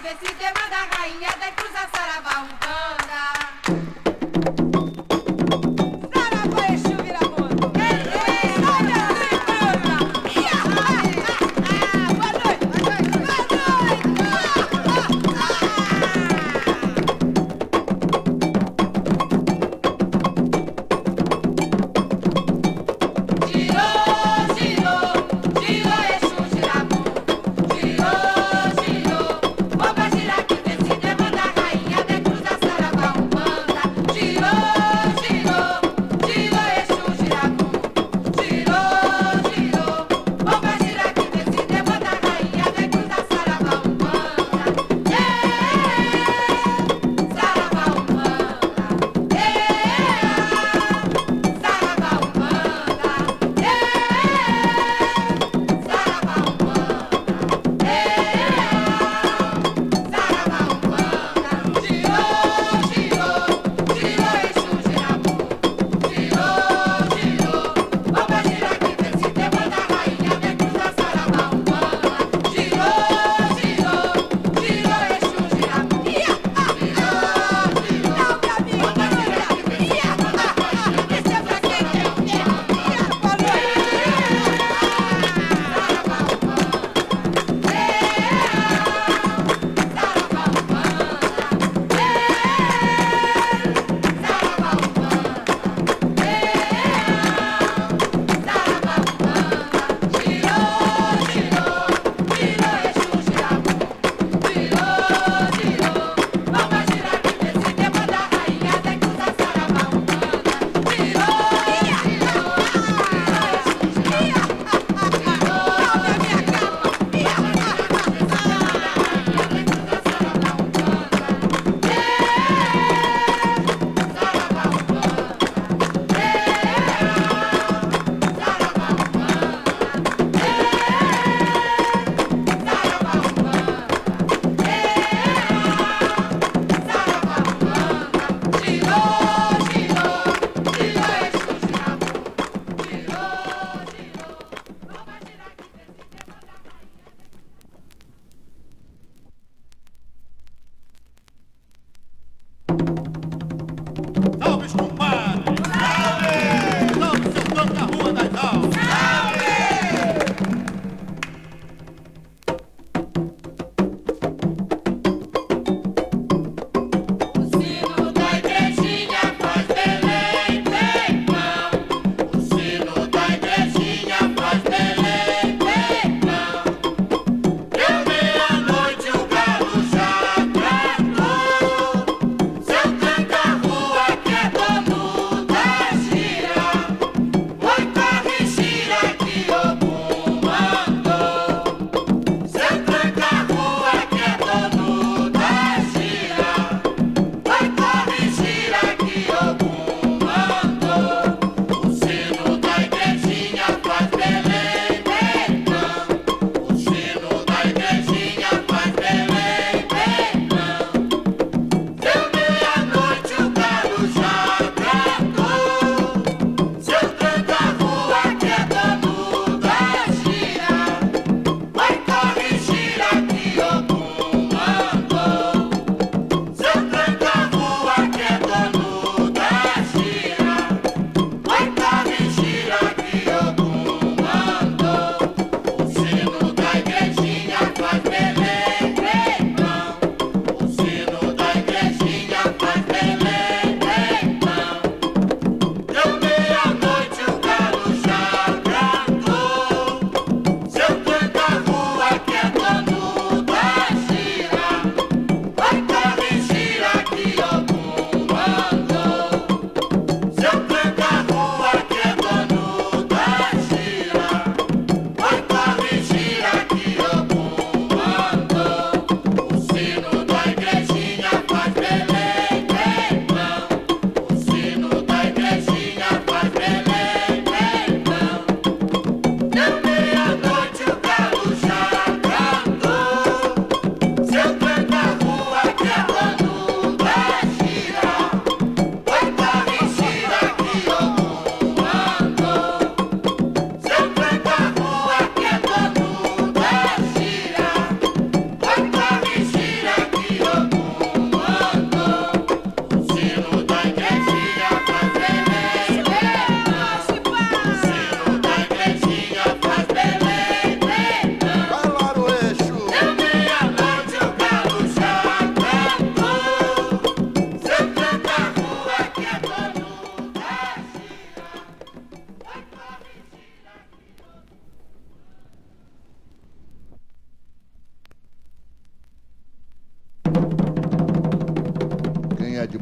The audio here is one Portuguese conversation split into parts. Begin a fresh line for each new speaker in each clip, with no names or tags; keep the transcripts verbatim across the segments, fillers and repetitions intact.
vê se demanda a rainha da cruza saravá umbanda. Saravá Exu Viramundo. Ei, ei, olha ali, Bruna. Ia, ah, ah, ah, boa noite, boa noite, boa noite. Girou, girou, girou Exu Viramundo. Girou, girou, vamos girar que vê se demanda a rainha da cruza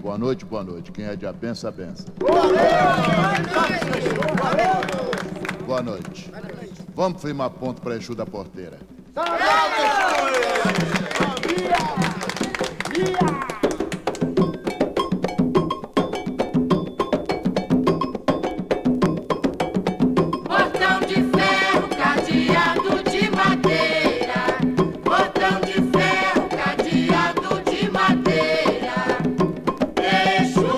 Boa noite, boa noite. Quem é de a benção, a benção. Boa noite. Vamos firmar ponto para Exu da Porteira.
Portão de ferro, cadeado de madeira. Portão de ferro, cadeado de madeira. Exu,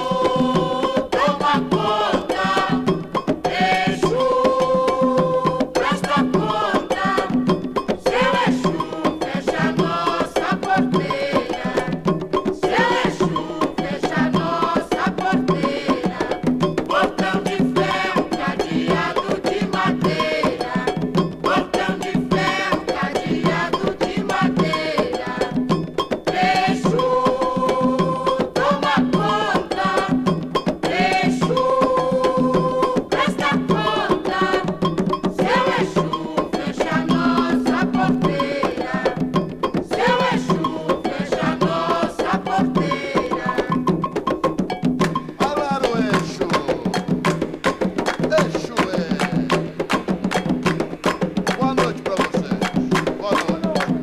toma conta. Exu, presta conta. Seu Exu, fecha a nossa porteira. Seu Exu, fecha a nossa porteira. Portão de ferro, cadeado de madeira. Portão de ferro, cadeado de madeira. Exu, toma conta. Exu, presta conta. Seu Exu, fecha a nossa porteira. Seu Exu, fecha a nossa porteira.
Falar o Exu. Exu é. Boa noite para vocês. Boa noite.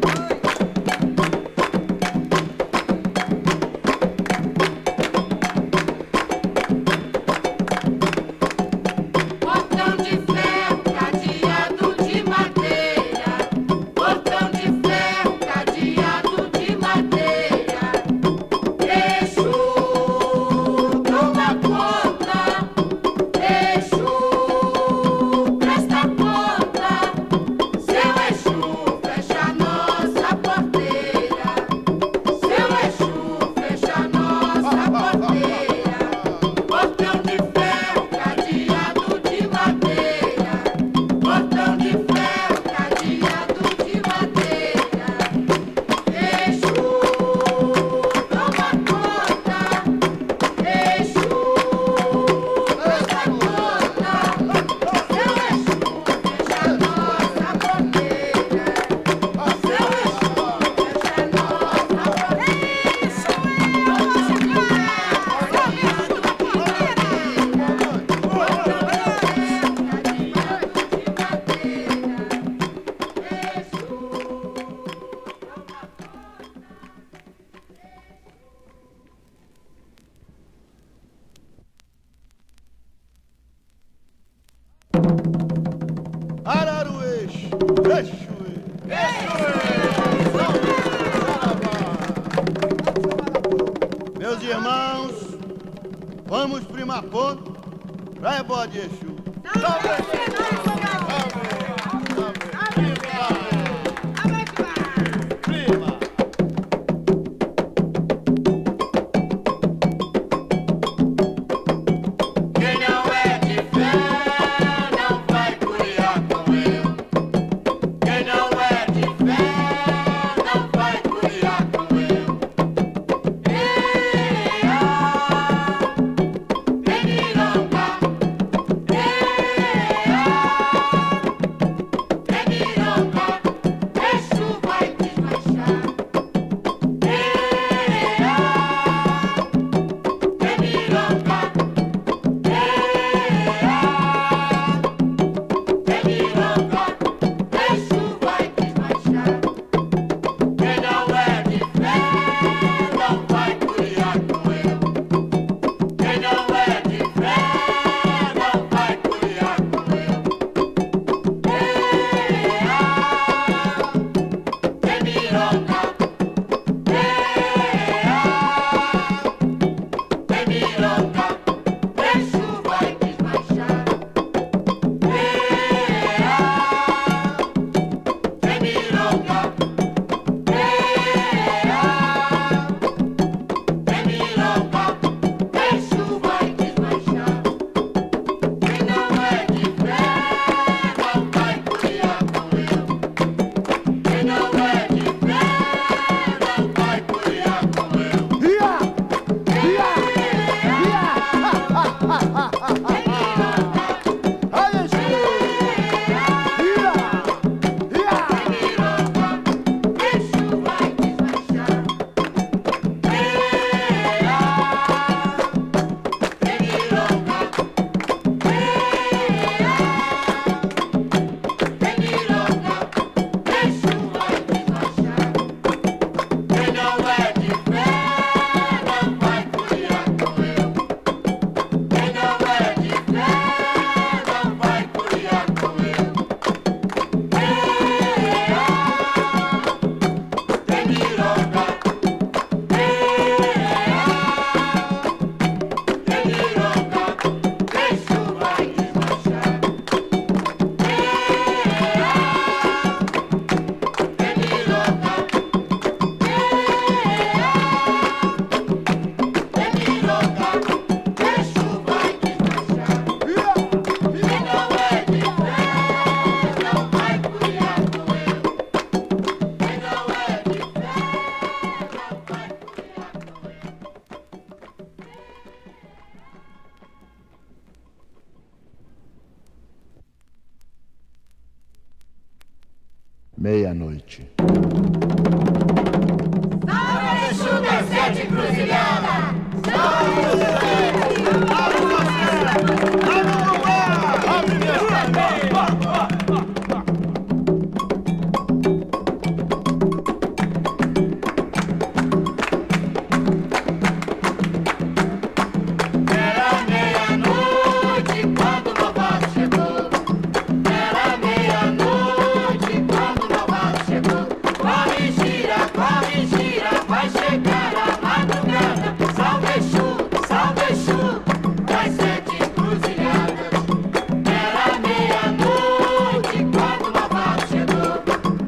Portão de ferro, cadeado de madeira. Portão de ferro, cadeado de madeira. Exu, toma conta. Exu, presta conta. Seu Exu, fecha a nossa porteira. Seu Exu, fecha a nossa porteira. Portão de ferro, cadeado de madeira. Portão de ferro, cadeado de madeira. Exu, toma conta. Exu, presta conta. Seu Exu, fecha a nossa porteira. Seu Exu, fecha a nossa
Araru Exu. Exu é. Meus irmãos, vamos primar ponto para Ebó de Exu. Prima.
Quem não é de fé não vai curiar com eu. Quem não é de fé não vai curiar com eu. Eia, Penironga. Eia, Penironga. Exu vai desmanchar. Eia, Penironga. Penironga, Exu vai desmanchar. Quem não é de fé não vai curiar com eu. Quem não é de fé não vai curiar com eu. Eia, Penironga. Eia, Penironga, Exu vai desmanchar.
Meia-noite.
Salve Exu das Sete Encruzilhadas! Era meia-noite quando o malvado chegou. Era meia-noite quando o malvado chegou. Corre, gira, corre, gira, vai chegar a madrugada. Salve Exu, salve Exu das Sete Encruzilhadas. Era meia-noite quando o malvado chegou.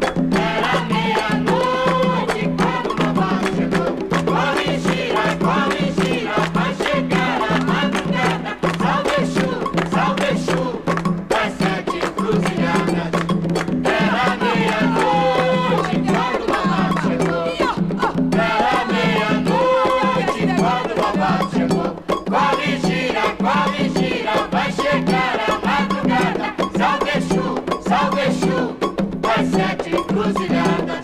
Era meia-noite quando o malvado chegou. Corre, gira, corre, gira, vai chegar a madrugada. Salve Exu, salve Exu das Sete Encruzilhadas. Era meia-noite quando o malvado chegou. Era meia-noite quando o malvado chegou. Corre, gira, corre, gira, vai chegar a madrugada. Salve Exu, salve Exu das Sete Encruzilhadas.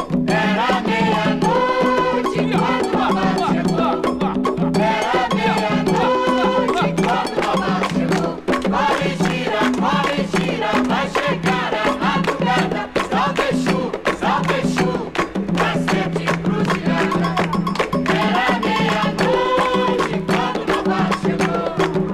Era meia-noite quando o malvado chegou. Era meia-noite quando o malvado chegou. Corre, gira, corre, gira, vai chegar a madrugada. Salve Exu, salve Exu das Sete Encruzilhadas. Era meia-noite quando o malvado chegou.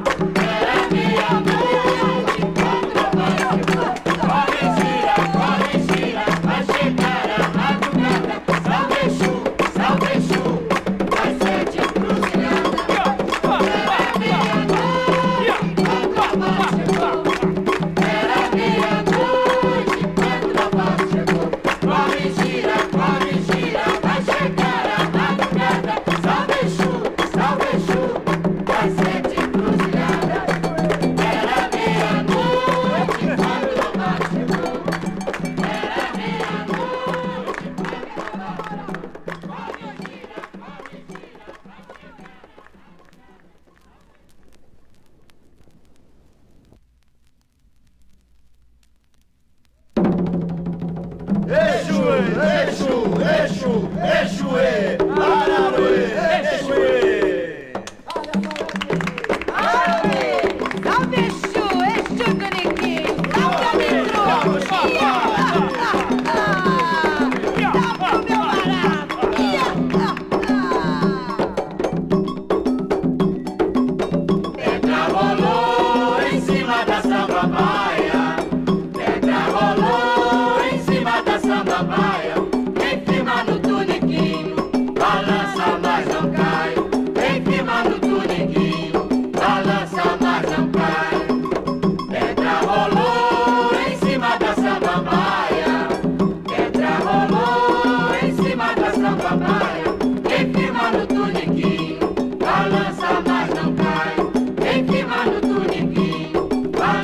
Era meia-noite quando o malvado chegou. Corre, gira, corre, gira, vai chegar a madrugada. Salve Exu, salve Exu das Sete Encruzilhadas. Era meia-noite quando o malvado chegou. Era meia-noite quando o malvado chegou. Corre, gira, corre, gira, vai chegar a madrugada. Salve Exu, salve Exu das Sete Encruzilhadas. Era meia-noite quando o malvado chegou. Era meia-noite quando o malvado chegou. Corre, gira, corre, gira, vai chegar.
Exuê, Exu, Exu, Exuê, Araruê, Exuê.
Salve! Salve Exu, Exu do Niquim! Salve Mitru! Salve meu barato!
Pedra rolou em cima da samambaia. Pedra rolou em cima da samambaia. Quem firma no tuniquinho, balança mas não cai. Quem firma no tuniquinho, balança mas não cai. Pedra rolou em cima da samambaia. Pedra rolou em cima da samambaia. Quem firma no tuniquinho, balança mas não cai. Quem firma no tuniquinho, balança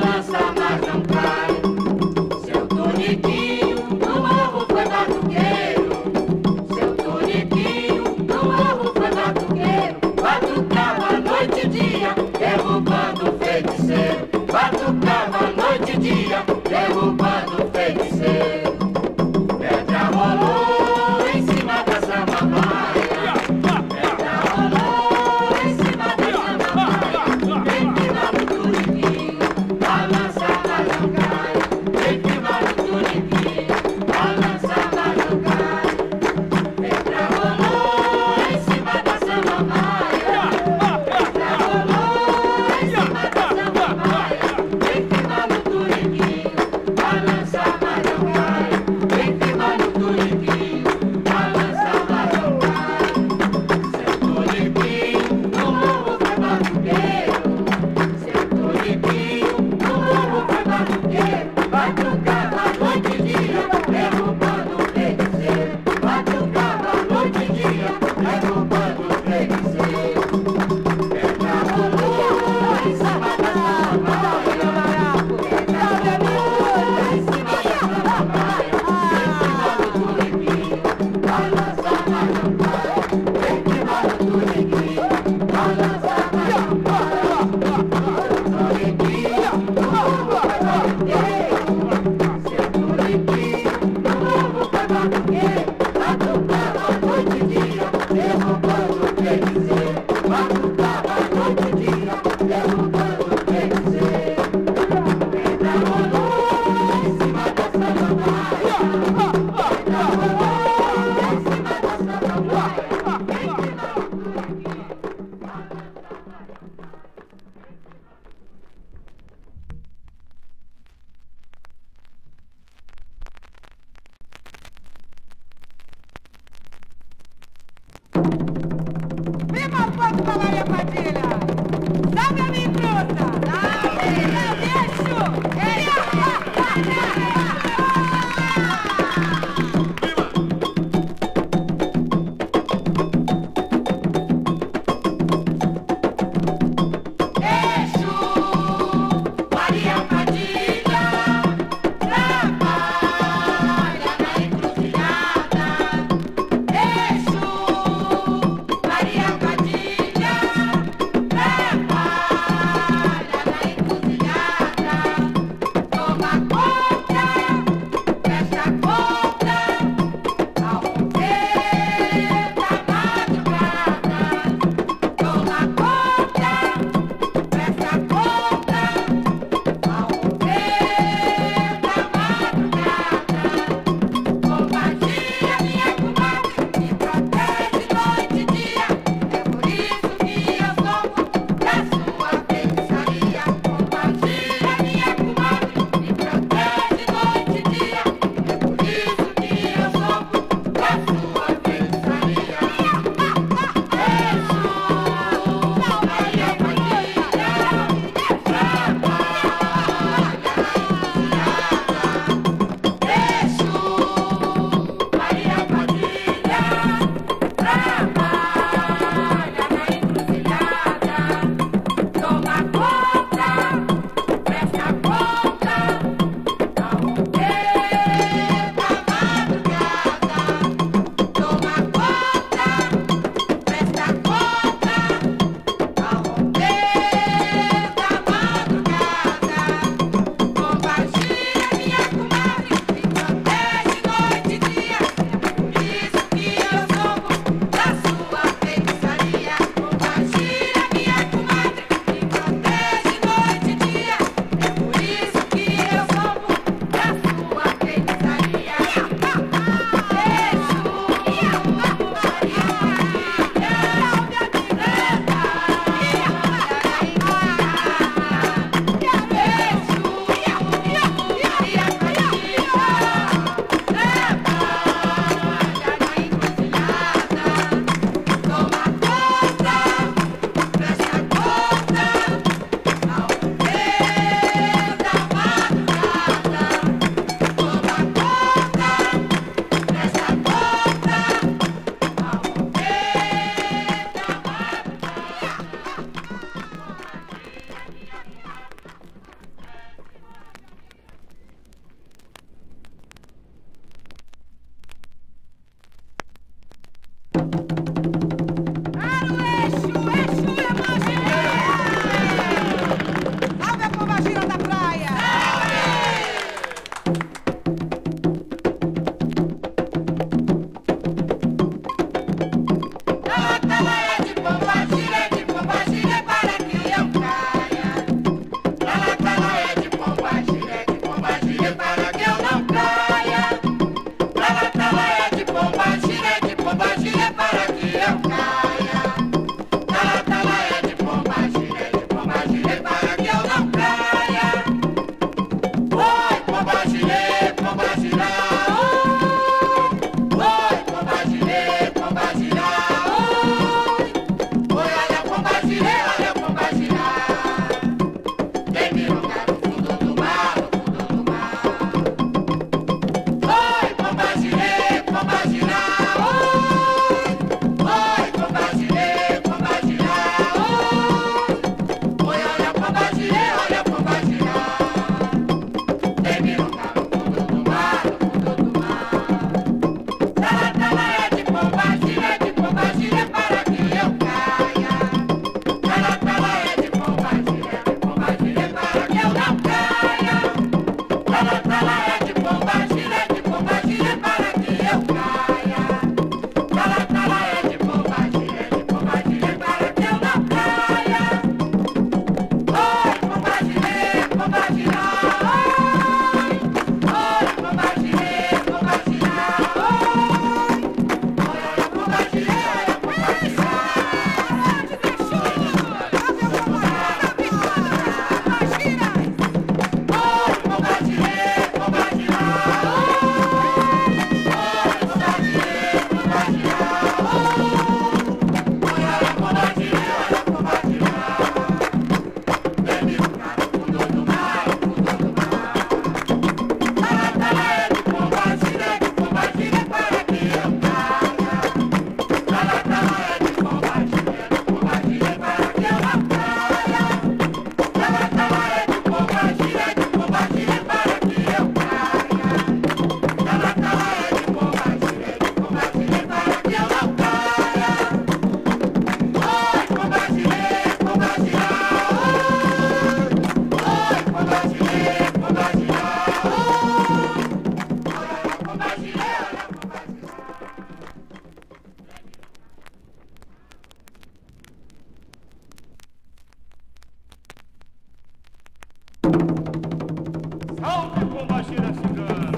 gira cigana.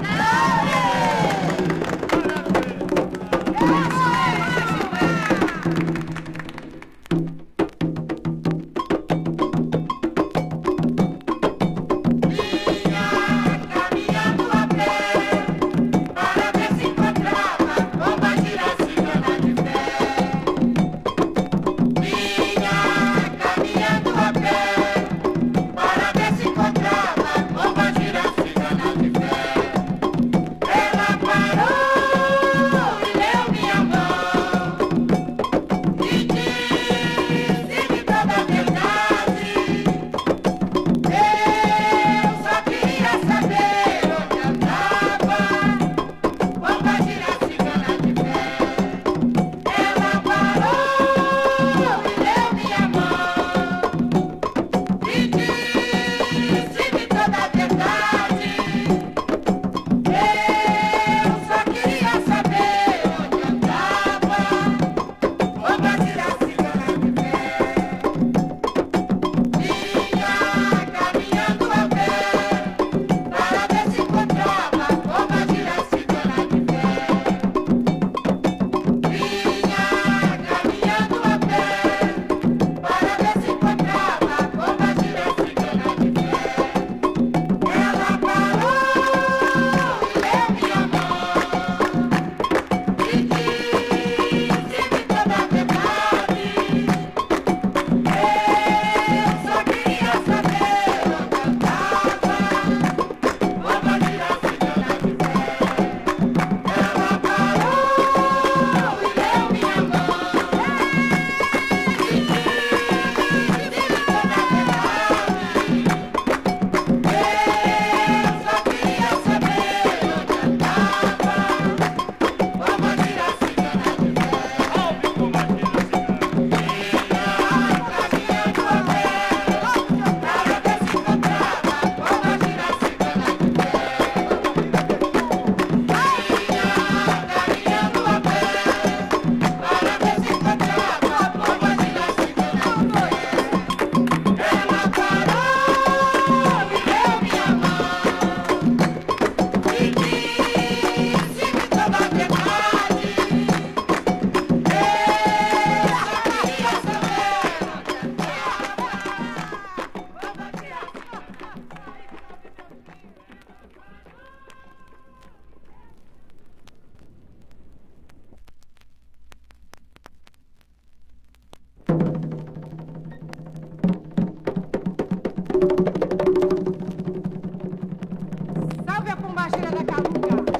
Salve a pombagira da Calunga!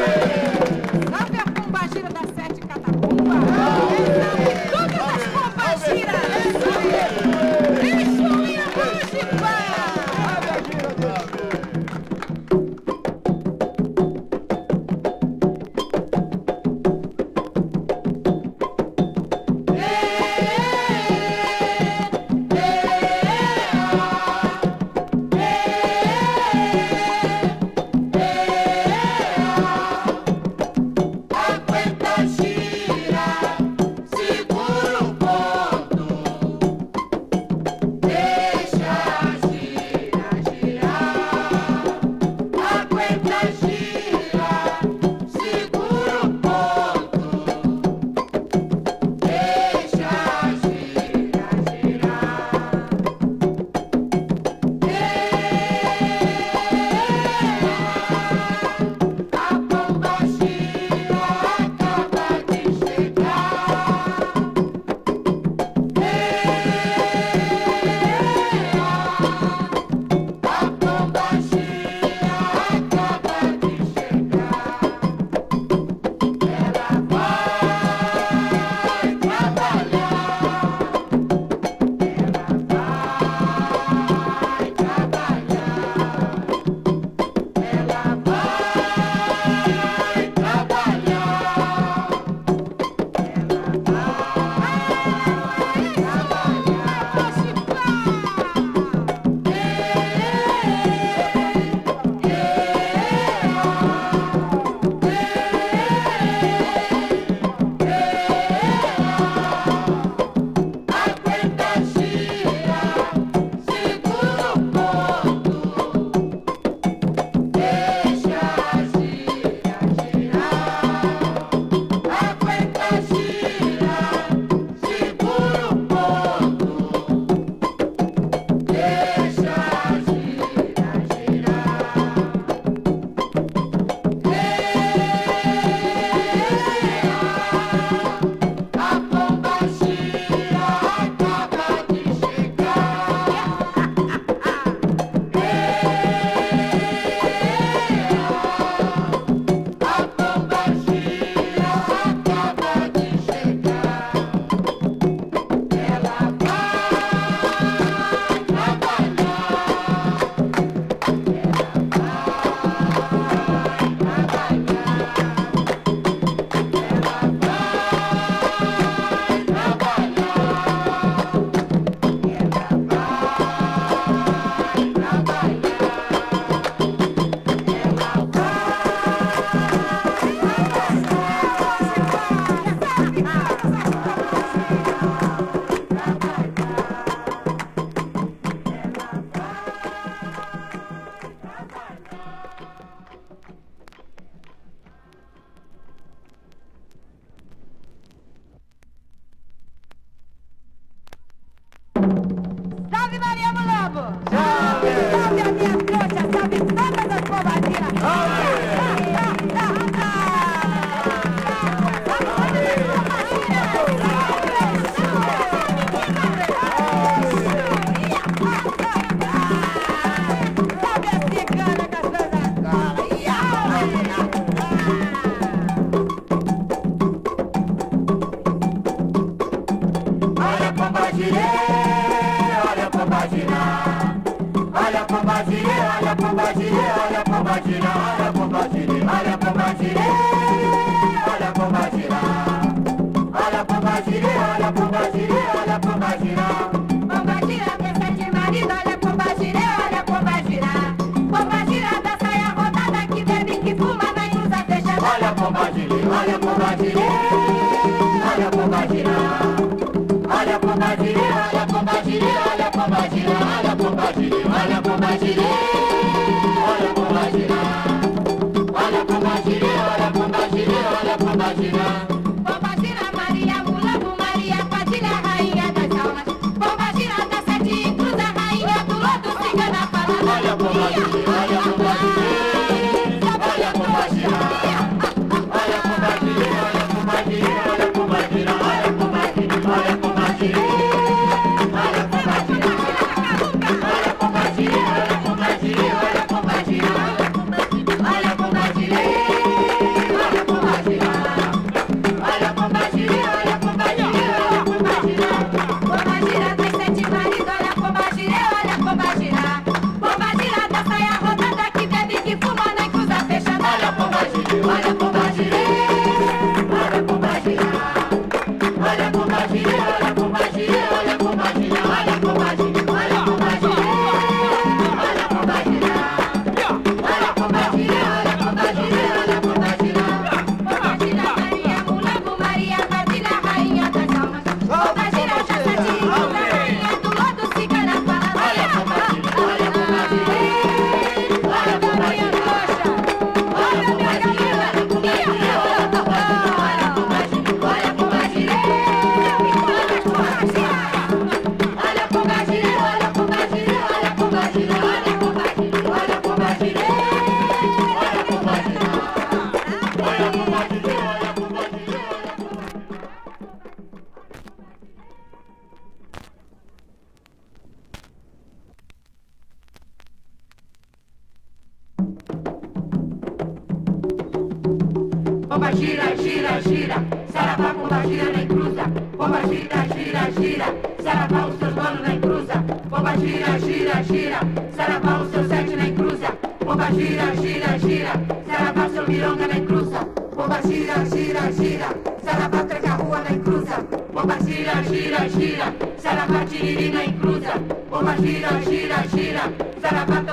Salve a pombagira das sete catacumbas! Todas as pombagiras! Exu e a Música!
pomba gira, olha a pomba gira, olha a pomba gira, olha a pomba gira, olha a pomba gira, olha a pomba gira, olha a pomba gira, olha a pomba gira, olha a pomba gira. Pomba gira tem sete maridos, olha a pomba gira, olha a pomba gira. Pomba gira da saia rodada que bebe, que fuma, vai cruzar fechada. Olha a pomba gira, olha a pomba gira, olha a pomba gira. Olha a pomba gira, olha a pomba gira, olha a pomba gira, olha a pomba gira, olha a pomba gira, olha a pomba gira, olha a pomba gira, olha a pomba gira, olha a pomba gira. Pomba gira, Maria Mulambo, Maria Padilha, rainha das almas. Pomba gira da sete cruza, rainha do lodo, cigana falando. Olha a pomba gira, olha a pomba gira, olha a pomba gira, olha a pomba gira, olha a pomba gira, olha a pomba gira, olha a pomba gira, olha a pomba gira. Pomba gira, gira, gira, saravá, pomba gira nem cruza. Pomba gira, gira, gira, saravá, os seus donos nem cruza. Pomba gira, gira, gira, saravá, os seus sete nem cruza. Pomba gira, gira, gira, saravá, seu mironga nem cruza. Pomba gira, gira, gira, saravá, tranca a rua nem cruza. Pomba gira, gira, gira, saravá, tiriri nem cruza. Pomba gira, gira, gira, saravá,